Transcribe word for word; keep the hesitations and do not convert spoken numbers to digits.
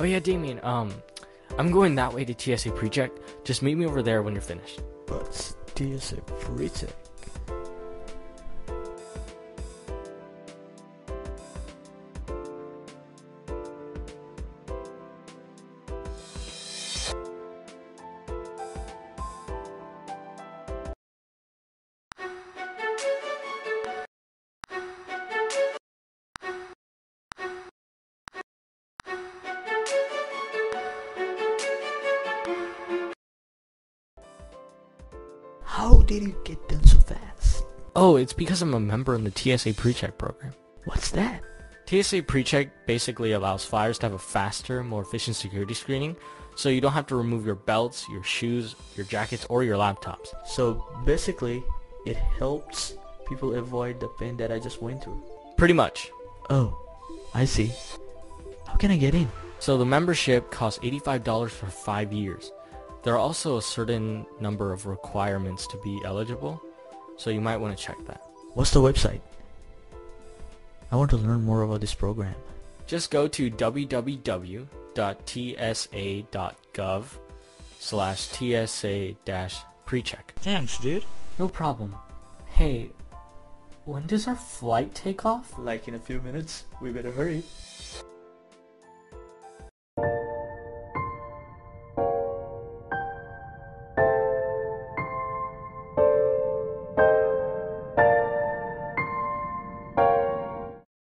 Oh yeah, Damien, um, I'm going that way to T S A PreCheck. Just meet me over there when you're finished. What's T S A PreCheck? How did you get done so fast? Oh, it's because I'm a member in the T S A PreCheck program. What's that? T S A PreCheck basically allows flyers to have a faster, more efficient security screening, so you don't have to remove your belts, your shoes, your jackets, or your laptops. So basically, it helps people avoid the pain that I just went through. Pretty much. Oh, I see. How can I get in? So the membership costs eighty-five dollars for five years. There are also a certain number of requirements to be eligible, so you might want to check that. What's the website? I want to learn more about this program. Just go to w w w dot t s a dot gov slash T S A PreCheck. Thanks, dude. No problem. Hey, when does our flight take off? Like in a few minutes. We better hurry.